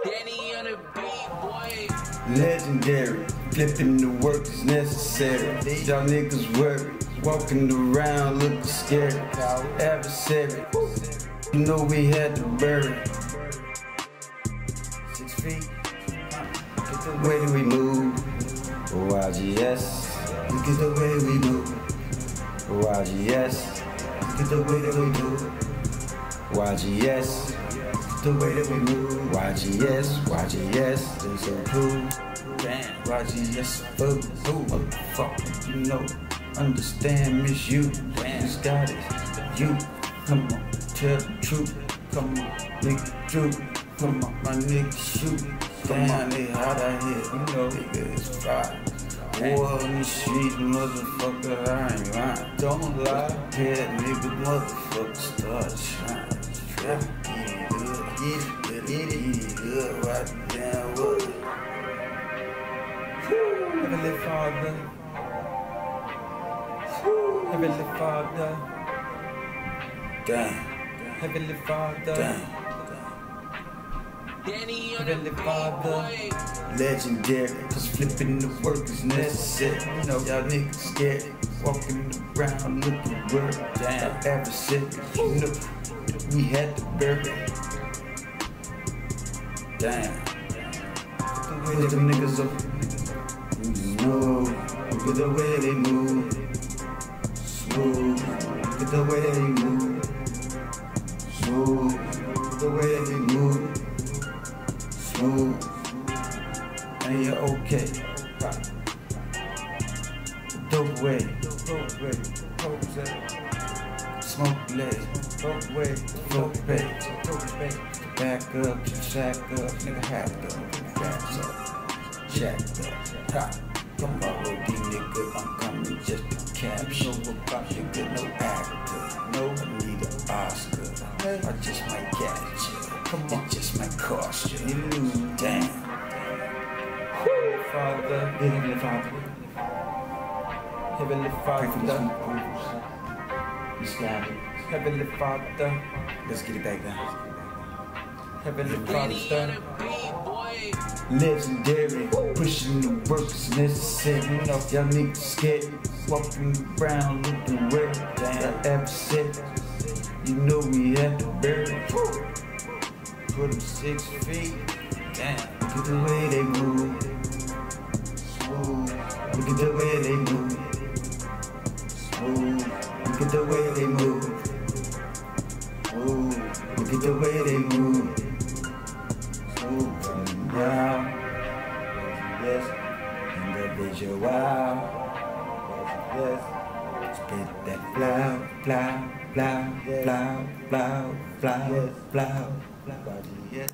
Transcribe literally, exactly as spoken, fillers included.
Danny on the beat, boy. Legendary, flipping the work is necessary. Y'all niggas worried, walking around looking scary. Adversary, you know we had to bury. Six feet, where do we move? Y G S, look at the way we move. Y G S, look at the way that we move. Y G S, the way that we move. Y G S, Y G S, they so cool. Damn, Y G S for the boo, motherfucker. You know, understand, miss you. Damn, just got it. You, come on, tell the truth. Come on, nigga, truth. Come on, my nigga, shoot. Damn, they hot out here. You know, nigga, it's fire. War on the street, motherfucker, I ain't lying. Don't lie. Yeah, nigga, motherfucker, start shining. Yeah, get it good, get it good, get it good, right down what? Heavenly Father, Heavenly Father, damn, Heavenly Father, damn. Danny on the Heavenly beat, Father, boy. legendary, cause flipping the work is necessary. You know, y'all niggas scared, walking around looking weird. Damn, adversary, you know, we had to bury. Damn, where's them niggas up? Smooth, look at the way they move. Smooth, look at the way they move. Smooth, look at the way they move. Smooth, and you're okay. Dope way, dope way, dope way. Smoke leg, dope way, dope way, dope way. Back up, shack up, nigga hacked up, backs up, shacked up. Ha, come on, Rocky nigga, I'm coming just to capture. No about you, good, no actor. No, I need an Oscar. I just might catch you. Come on, just might cost you. You lose, damn. Father, Heavenly Father, Heavenly Father, Heavenly Father, let's get it back down. Heavenly Danny on Father, the beat, boy. legendary, pushing the work is necessary. You know, y'all niggas scared, walking around looking weird. Damn, adversary, you know we had to bury. Put them six feet, damn, look at the way they move. Smooth, look at the way they move. Smooth, look at the way they move. Smooth, look at the way they move. Smooth, coming down. Yes, individual. Yes, spit that flow, flow, flow, flow, flow, flow, flow, flow. Yes.